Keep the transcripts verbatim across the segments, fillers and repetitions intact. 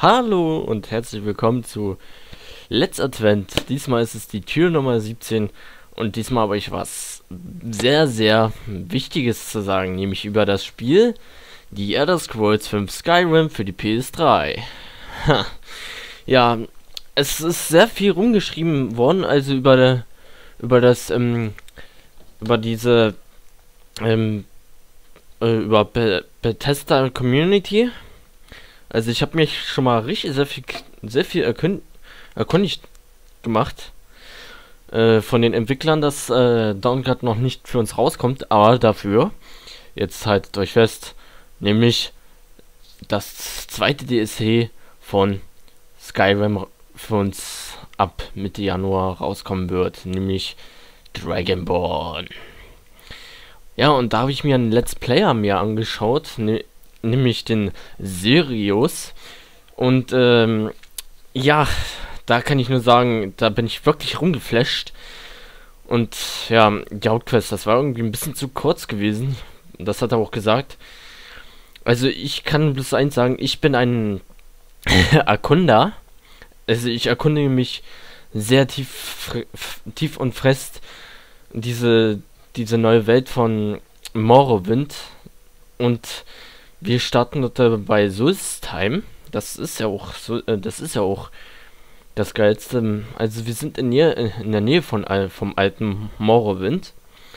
Hallo und herzlich willkommen zu Let's Advent. Diesmal ist es die Tür Nummer siebzehn und diesmal habe ich was sehr, sehr Wichtiges zu sagen, nämlich über das Spiel The Elder Scrolls fünf Skyrim für die P S drei. Ha. Ja, es ist sehr viel rumgeschrieben worden, also über, de, über das, ähm, über diese, ähm, äh, über Be Bethesda Community. Also ich habe mich schon mal richtig sehr viel, sehr viel erkund erkundigt gemacht äh, von den Entwicklern, dass äh, Dawnguard noch nicht für uns rauskommt, aber dafür, jetzt haltet euch fest, nämlich das zweite D L C von Skyrim für uns ab Mitte Januar rauskommen wird, nämlich Dragonborn. Ja, und da habe ich mir einen Let's Player mir angeschaut, ne nämlich den Sirius. Und ähm, ja, da kann ich nur sagen, da bin ich wirklich rumgeflasht. Und ja, die Hauptquest, das war irgendwie ein bisschen zu kurz gewesen. Das hat er auch gesagt. Also ich kann bloß eins sagen, ich bin ein Erkunder. Also ich erkundige mich sehr tief, tief und fest diese, diese neue Welt von Morrowind. Und wir starten dort bei Solstheim. Das ist ja auch so, äh, das ist ja auch das Geilste. Also wir sind in, Nähe, in der Nähe von vom alten Morrowind.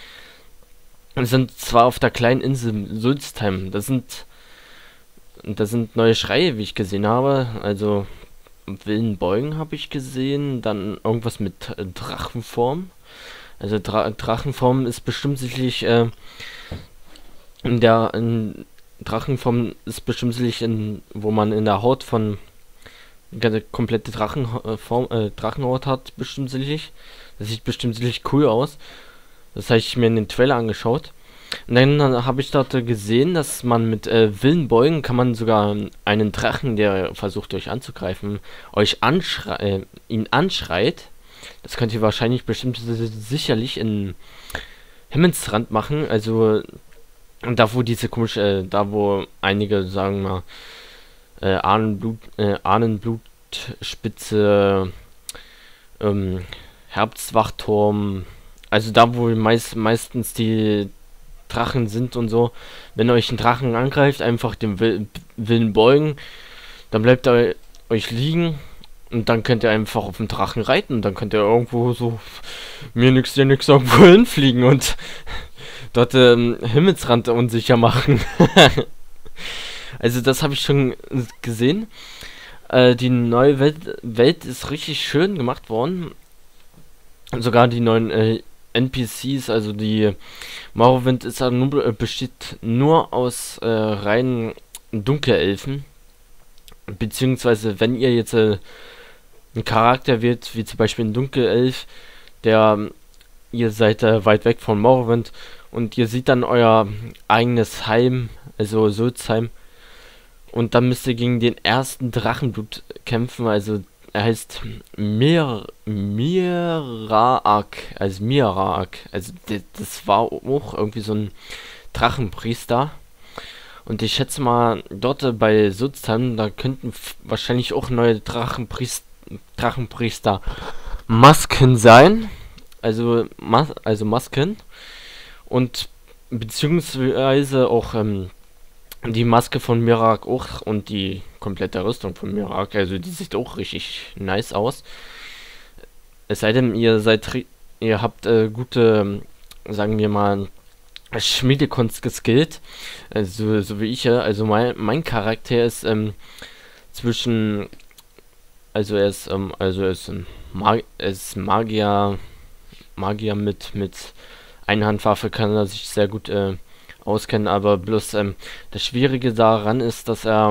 Wir sind zwar auf der kleinen Insel Solstheim. Da sind da sind neue Schreie, wie ich gesehen habe. Also Willenbeugen habe ich gesehen. Dann irgendwas mit äh, Drachenform. Also Dra Drachenform ist bestimmt sicherlich äh, in der in Drachenform ist bestimmt sicherlich in, wo man in der Haut von eine komplette Drachenform, äh, Drachenhaut hat, bestimmt sicherlich. Das sieht bestimmt sicherlich cool aus. Das habe ich mir in den Trailer angeschaut. Und dann, dann habe ich dort gesehen, dass man mit äh, Willenbeugen kann man sogar einen Drachen, der versucht euch anzugreifen, euch anschrei äh, ihn anschreit. Das könnt ihr wahrscheinlich bestimmt sicherlich in Himmelsrand machen, also da wo diese komische, äh, da wo einige sagen mal äh, Ahnenblut, äh, Ahnenblutspitze, ähm, Herbstwachturm, also da wo meist, meistens die Drachen sind und so. Wenn euch ein Drachen angreift, einfach den Will Willen beugen, dann bleibt er euch liegen und dann könnt ihr einfach auf den Drachen reiten und dann könnt ihr irgendwo so mir nix dir nix irgendwo hinfliegen und dort ähm, Himmelsrand unsicher machen. Also das habe ich schon gesehen. Äh, die neue Welt, Welt ist richtig schön gemacht worden. Und sogar die neuen äh, N P Cs, also die Morrowind ist ja nur, äh, besteht nur aus äh, reinen Dunkelelfen. Beziehungsweise wenn ihr jetzt äh, ein Charakter wird, wie zum Beispiel ein Dunkelelf, der ihr seid äh, weit weg von Morrowind und ihr seht dann euer eigenes Heim, also Solstheim, und dann müsst ihr gegen den ersten Drachenblut kämpfen, also er heißt Mir Miraak, also Miraak, also das war auch irgendwie so ein Drachenpriester. Und ich schätze mal, dort bei Solstheim, da könnten wahrscheinlich auch neue Drachenpriester, Drachenpriester Masken sein. Also, Mas also Masken. Und beziehungsweise auch ähm, die Maske von Miraak auch und die komplette Rüstung von Miraak. Also die sieht auch richtig nice aus. Es sei denn, ihr seid ihr habt äh, gute, sagen wir mal, Schmiedekunst geskillt. Also so wie ich ja. Also mein, mein Charakter ist ähm, zwischen also er ist ähm, also er ist, ähm, Mag er ist Magier Magier mit mit Einhandwaffe, kann er sich sehr gut äh, auskennen, aber bloß ähm, das Schwierige daran ist, dass er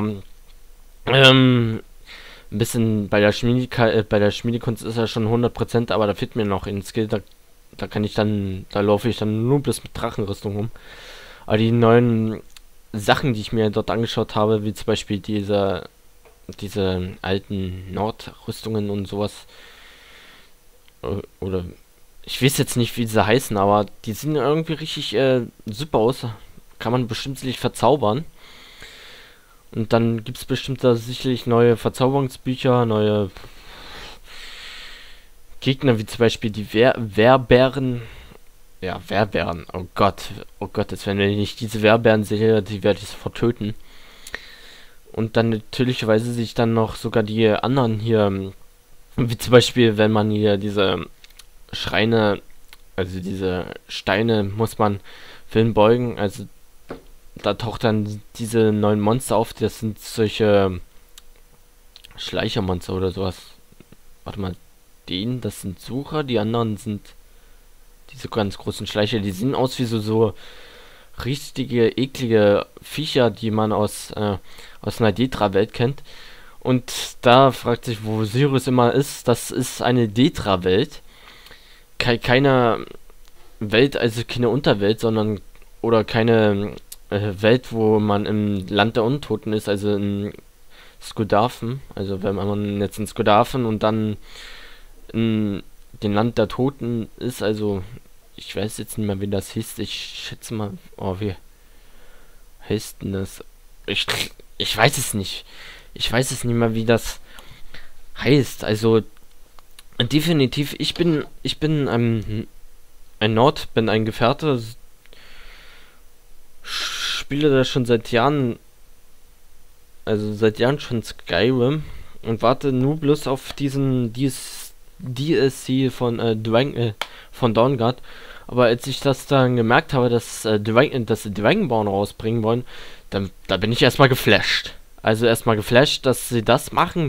ähm, ein bisschen bei der Schmiedika äh, bei der Schmiedekunst ist er schon hundert Prozent, aber da fehlt mir noch ein Skill, da, da kann ich dann, da laufe ich dann nur bloß mit Drachenrüstung rum. Aber die neuen Sachen, die ich mir dort angeschaut habe, wie zum Beispiel diese diese alten Nordrüstungen und sowas, oder ich weiß jetzt nicht, wie sie heißen, aber die sehen irgendwie richtig äh, super aus. Kann man bestimmt sich verzaubern. Und dann gibt es bestimmt da sicherlich neue Verzauberungsbücher, neue Gegner, wie zum Beispiel die Wer Werbären. Ja, Werbären. Oh Gott. Oh Gott, jetzt wenn ich diese Werbären sehe, die werde ich sofort töten. Und dann natürlicherweise sich dann noch sogar die anderen hier, wie zum Beispiel, wenn man hier diese Schreine, also diese Steine muss man für ihn beugen, also da taucht dann diese neuen Monster auf, das sind solche Schleichermonster oder sowas. Warte mal, den, das sind Sucher, die anderen sind diese ganz großen Schleicher, die sehen aus wie so, so richtige, eklige Viecher, die man aus, äh, aus einer Detra-Welt kennt. Und da fragt sich, wo Sirius immer ist, das ist eine Detra-Welt. Ke keine Welt, also keine Unterwelt, sondern, oder keine äh, Welt, wo man im Land der Untoten ist, also in Skodafen. Also wenn man jetzt in Skodafen und dann in dem Land der Toten ist, also ich weiß jetzt nicht mehr, wie das hieß. Ich schätze mal, oh, wie heißt denn das? Ich, ich weiß es nicht. Ich weiß es nicht mehr, wie das heißt. Also definitiv, ich bin, ich bin ein, ein Nord, bin ein Gefährte, spiele da schon seit Jahren, also seit Jahren schon Skyrim und warte nur bloß auf diesen, dieses D L C von äh, Dragon, äh, von Dawnguard. Aber als ich das dann gemerkt habe, dass äh, Dragon, dass sie Dragonborn rausbringen wollen, dann da bin ich erstmal geflasht. Also erstmal geflasht, dass sie das machen.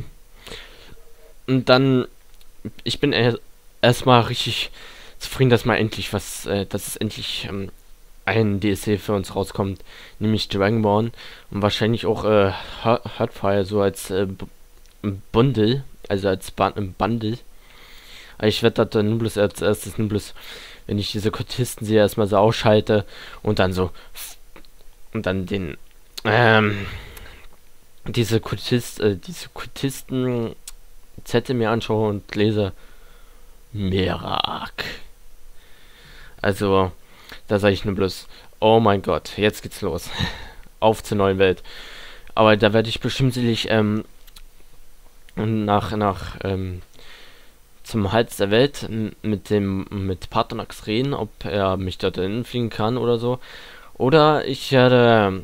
Und dann ich bin er, erstmal richtig zufrieden, dass mal endlich was, äh, dass es endlich ähm, ein D L C für uns rauskommt, nämlich Dragonborn und wahrscheinlich auch äh, Heartfire so als äh, Bundle, also als Ban Bundle. Ich werde das dann nur bloß als erstes, nur bloß, wenn ich diese Kultisten sehe, erstmal so ausschalte und dann so und dann den ähm, diese Kultist, äh, diese Kultisten Zettel mir anschaue und lese Merak. Also, da sage ich nur bloß, oh mein Gott, jetzt geht's los. Auf zur neuen Welt. Aber da werde ich bestimmt sicherlich ähm, nach, nach ähm, zum Hals der Welt mit dem mit Patronax reden, ob er mich dort fliegen kann oder so. Oder ich werde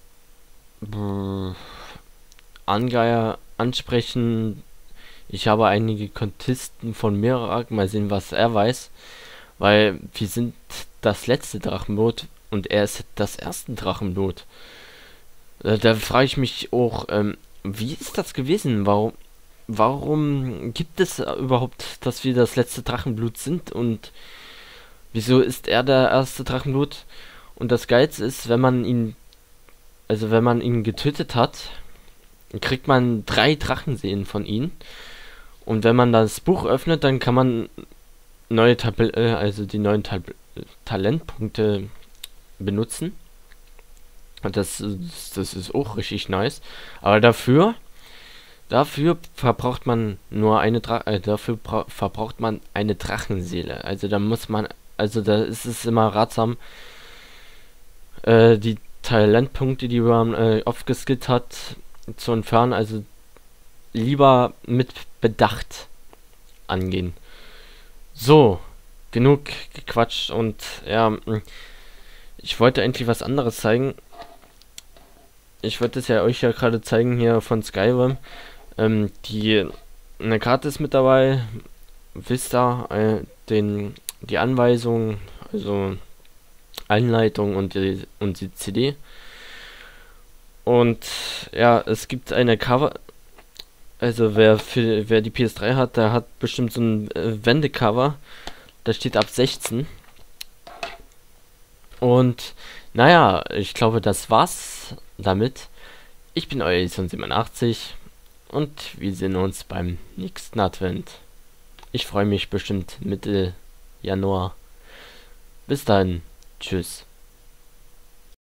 äh, Angeier ansprechen. Ich habe einige Kontisten von Merak, mal sehen, was er weiß. Weil wir sind das letzte Drachenblut und er ist das erste Drachenblut. Äh, da frage ich mich auch, ähm, wie ist das gewesen? Warum, warum gibt es überhaupt, dass wir das letzte Drachenblut sind? Und wieso ist er der erste Drachenblut? Und das Geilste ist, wenn man ihn, also wenn man ihn getötet hat, kriegt man drei Drachenseelen von ihm. Und wenn man das Buch öffnet, dann kann man neue Tabelle, äh, also die neuen Tab Talentpunkte benutzen. Und das, das ist auch richtig nice. Aber dafür, dafür verbraucht man nur eine Dra äh, dafür verbraucht man eine Drachenseele. Also da muss man, also da ist es immer ratsam, äh, die Talentpunkte, die man äh, aufgeskillt hat, zu entfernen. Also lieber mit Bedacht angehen. So, genug gequatscht und ja, ich wollte endlich was anderes zeigen. Ich wollte es ja euch ja gerade zeigen hier von Skyrim. Ähm, die eine Karte ist mit dabei, Vista, äh, den die Anweisung, also Anleitung und die und die C D. Und ja, es gibt eine Cover. Also wer für wer die P S drei hat, der hat bestimmt so ein äh, Wendecover. Da steht ab sechzehn. Und naja, ich glaube, das war's damit. Ich bin euer Edison siebenundachtzig und wir sehen uns beim nächsten Advent. Ich freue mich bestimmt Mitte Januar. Bis dann. Tschüss.